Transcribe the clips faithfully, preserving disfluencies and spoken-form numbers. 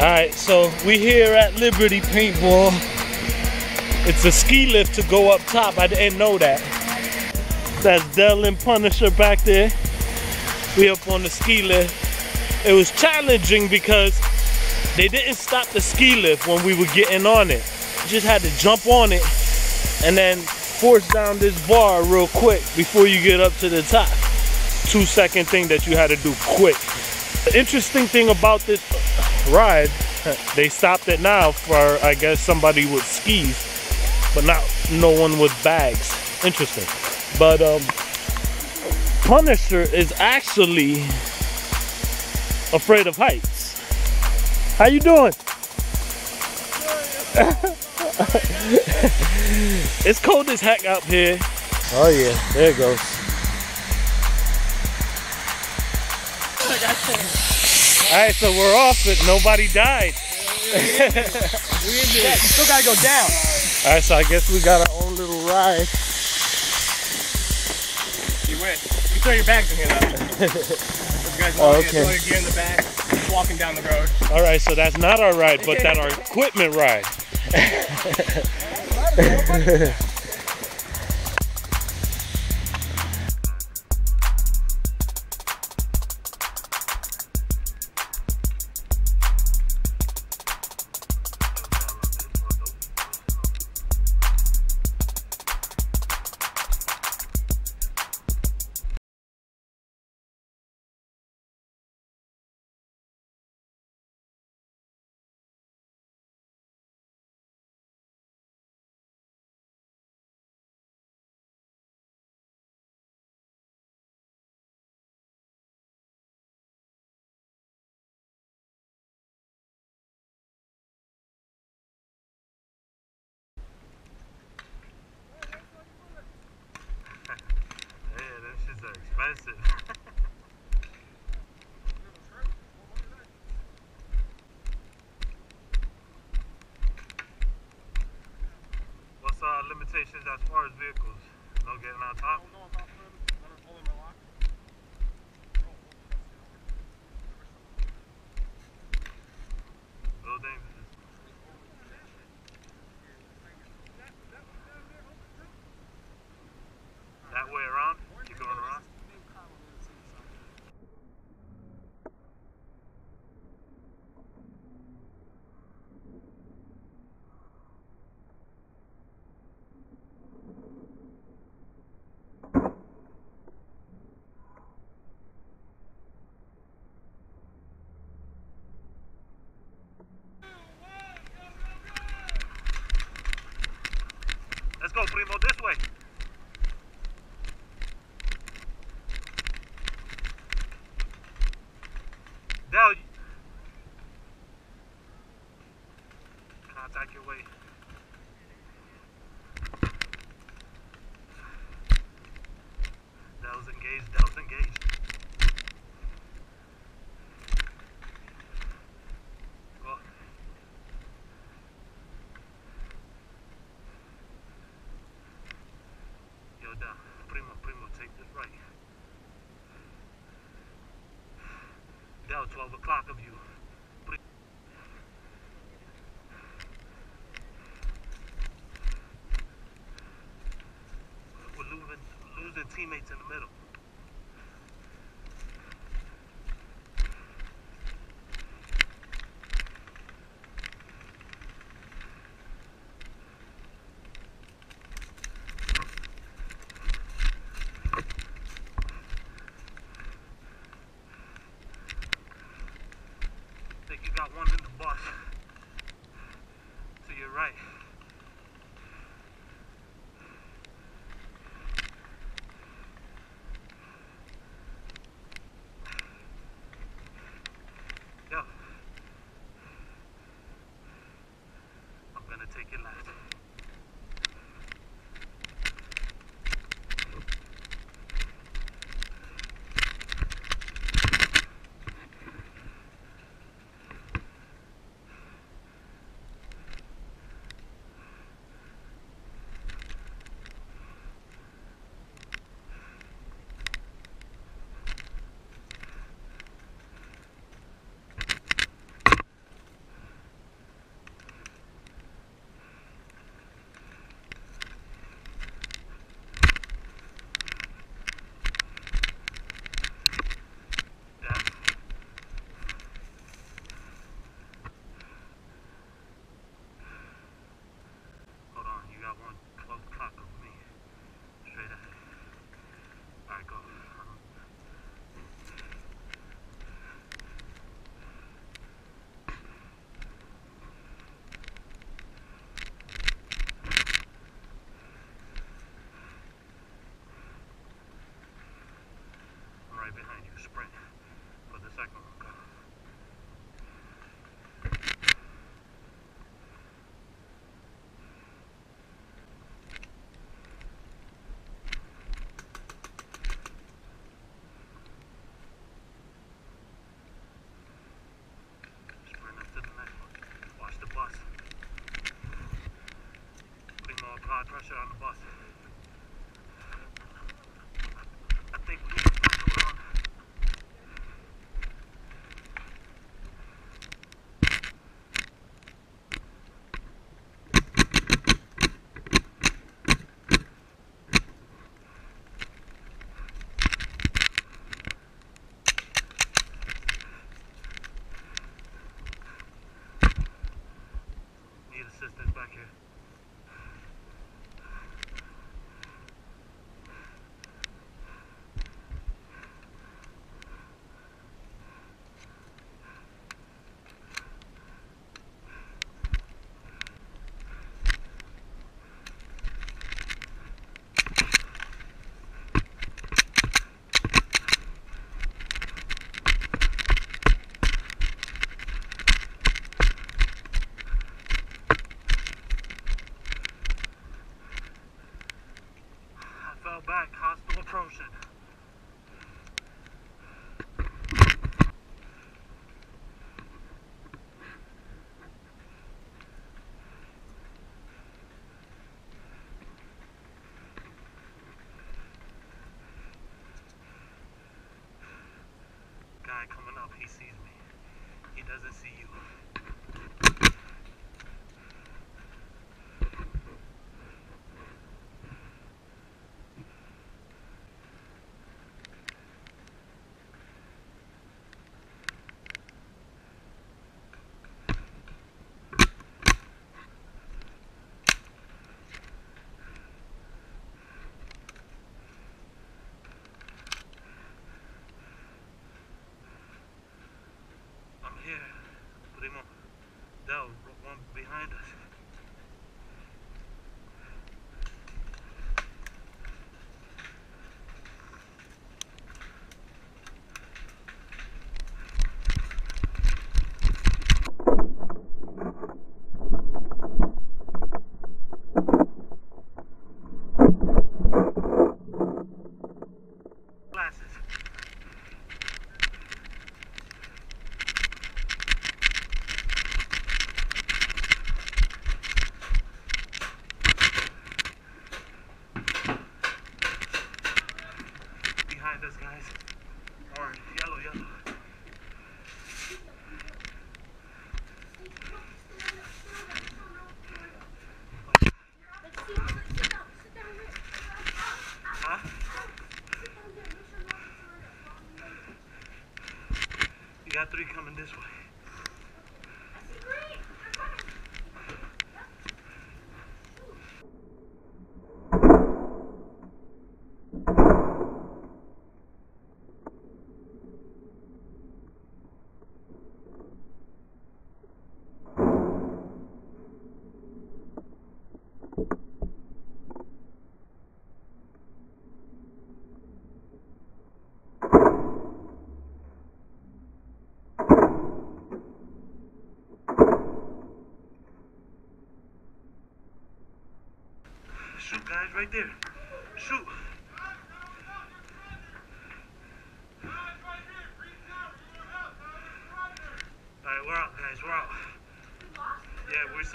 Alright, so we here at Liberty Paintball. It's a ski lift to go up top. I didn't know that. That's Del and Punisher back there. We up on the ski lift. It was challenging because they didn't stop the ski lift when we were getting on it. You just had to jump on it and then force down this bar real quick before you get up to the top. Two second thing that you had to do quick. The interesting thing about this ride, they stopped it now for, I guess, somebody with skis, but not no one with bags. Interesting. But um, Punisher is actually afraid of heights. How you doing? It's cold as heck out here. Oh yeah, there it goes. Alright, so we're off it. Nobody died. We in there. You still gotta go down. Alright, so I guess we got our own little ride. You win. You can throw your bags in here though. If you guys want Oh, to okay. throw your gear in the bag, just walking down the road. Alright, so that's not our ride, but that's our equipment ride. Expensive. What's our limitations as far as vehicles? No getting on top? Real dangerous. That way around? Keep going around? Let's go, Primo, this way. Del, contact your way. Del's engaged, Del's engaged. Go. Yo, Del, Primo, Primo, take this right. Del, twelve o'clock of you. We're losing, losing teammates in the middle. I think you got one in the bus. To your right. He sees me. He doesn't see you. I'm here. Primo. Del, one behind us. Glasses. Behind us, guys. Orange, yellow, yellow. Huh? You got three coming this way. Shoot, guys, right there. Shoot. Alright, we're out, guys. We're out. Yeah, we're so.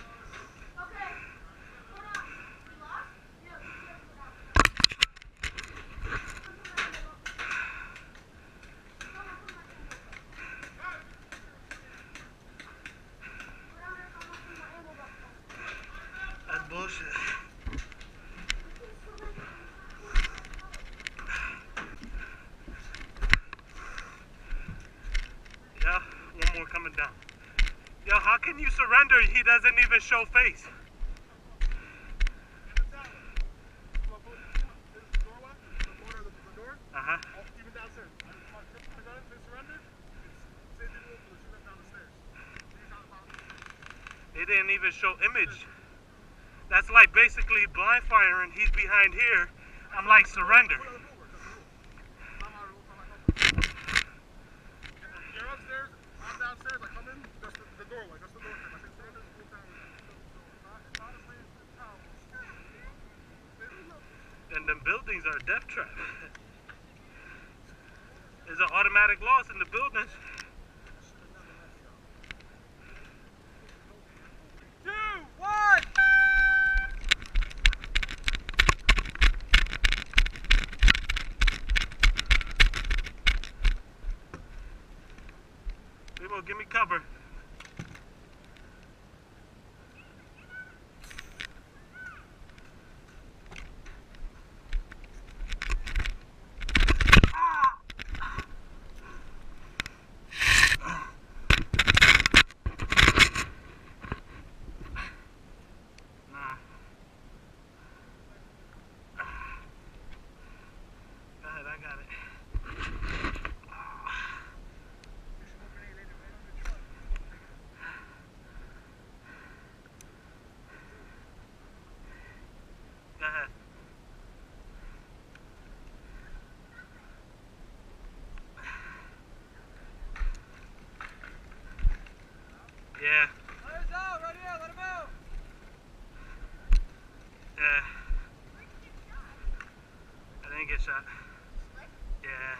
That's bullshit. Yeah, one more coming down. Yo, how can you surrender? He doesn't even show face. Uh-huh. Even downstairs. I got it, they surrendered. It's same thing with the down the stairs. It didn't even show image. That's like basically blind fire and he's behind here. I'm like, surrender. You're upstairs, I'm downstairs, I come in, that's the, the doorway, that's the doorway. I say surrender, full time. It's honestly, it's powerful. And the buildings are a death trap. There's an automatic loss in the buildings. Two, one! People, give me cover. Yeah. Let us out, right here, let him out! Yeah. I didn't get shot. Yeah.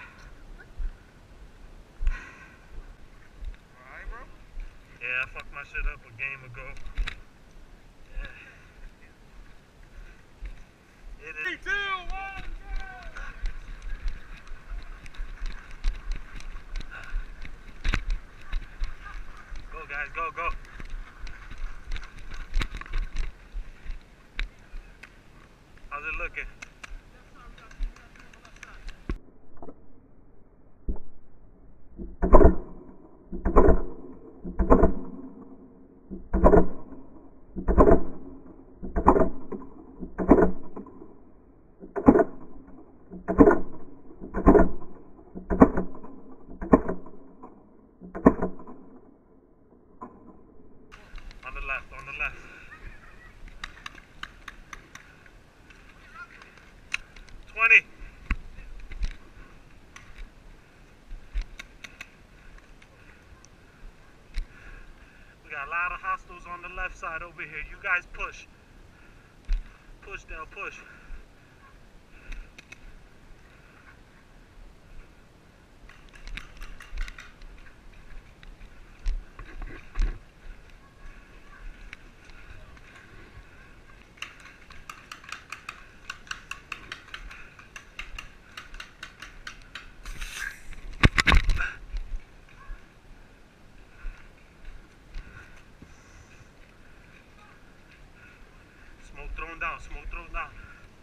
Alright, bro? Yeah, I fucked my shit up a game ago. Yeah. It is. Three, two, one, go! guys, go, go. How's it looking? On the left, on the left. twenty. We got a lot of hostiles on the left side over here. You guys push. Push, Del, push. Smoke thrown down, smoke thrown down.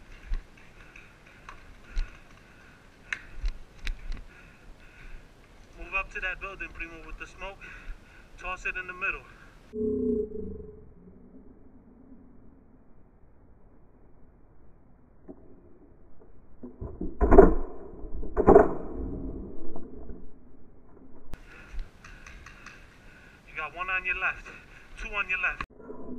Move up to that building, Primo, with the smoke. Toss it in the middle. You got one on your left, two on your left.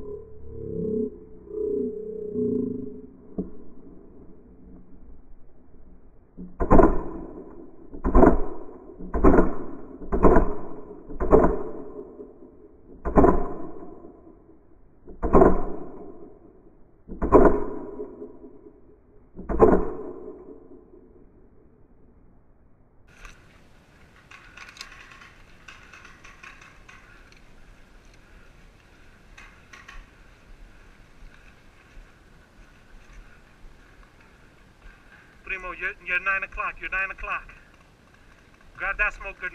Primo, you're, you're nine o'clock, you're nine o'clock. Grab that smoke grenade.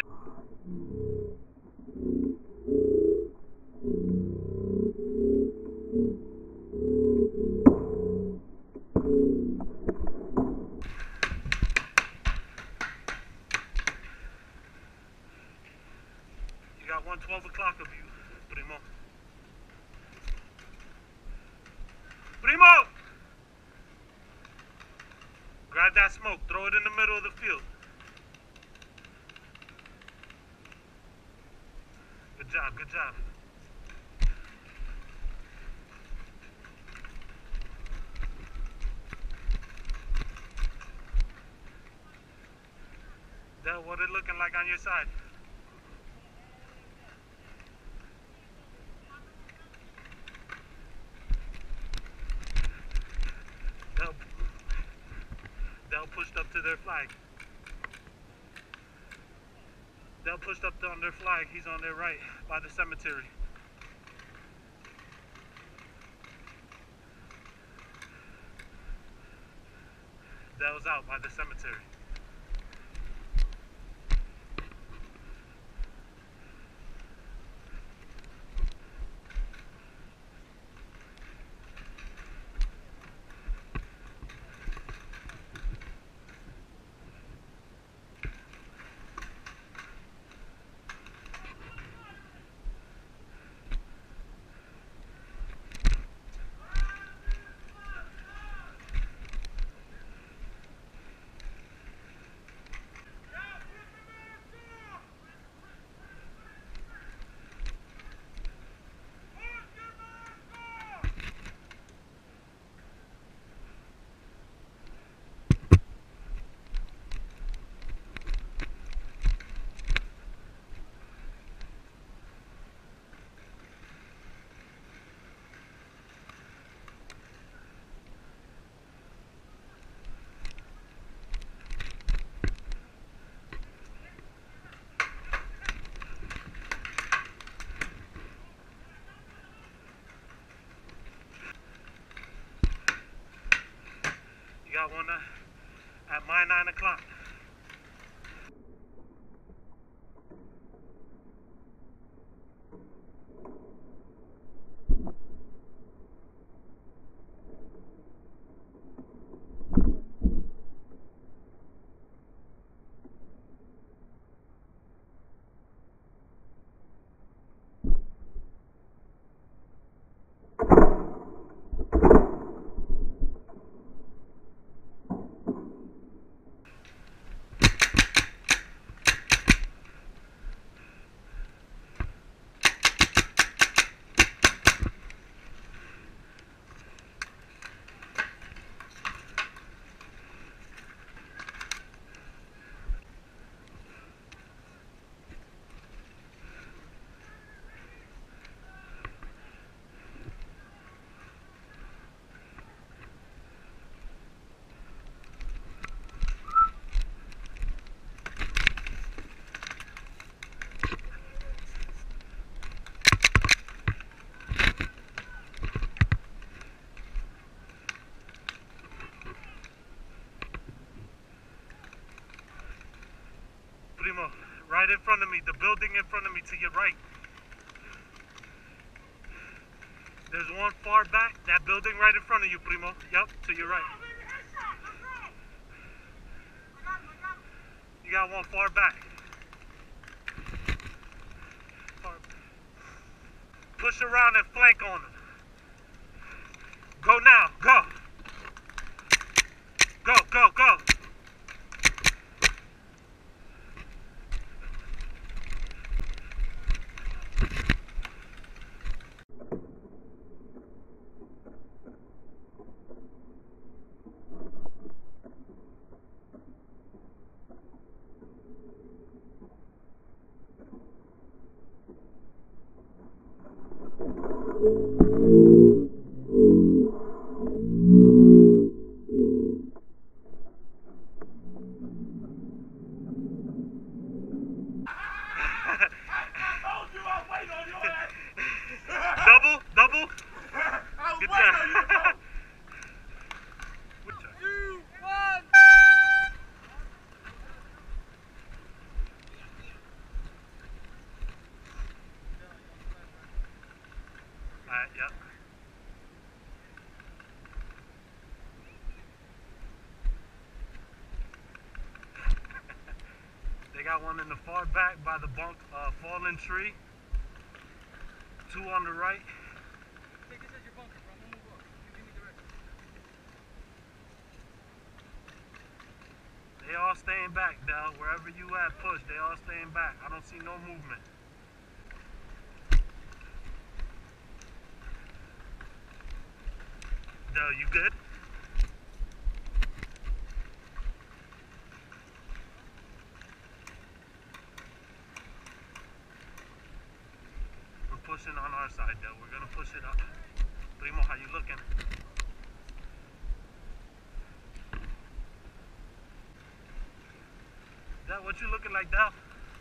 You got one twelve o'clock of you, Primo. Primo! Grab that smoke, throw it in the middle of the field. Good job, good job. Del, what it looking like on your side? Del, Del pushed up to their flag. Del pushed up on their flag. He's on their right by the cemetery. Del's out by the cemetery. Got one uh, at my nine o'clock. right in front of me. The building in front of me to your right. There's one far back. That building right in front of you, primo. Yep, to your right. You got one far back. Far. Push around and flank on him. Go now. Go. Go, go, go. Double, double. Good job. Two, one. Alright, yep. They got one in the far back by the bunk, uh, fallen tree. Two on the right. Take this as your bunker, bro. I'm gonna move up. You give me direction. They all staying back, Del. Wherever you at, push. They all staying back. I don't see no movement. Del, you good? We're pushing on our side, Del. We're gonna push it up. Primo, how you looking? Del, what you looking like, Del?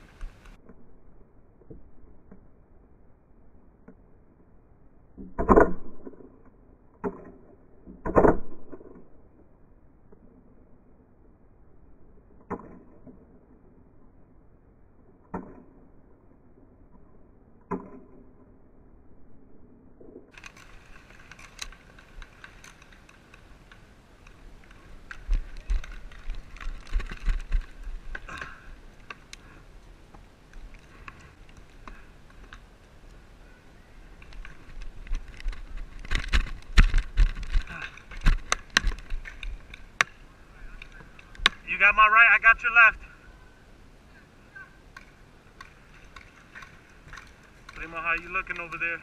You got my right, I got your left. Primo, how you looking over there?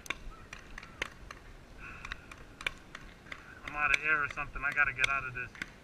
Out of air or something. I gotta get out of this.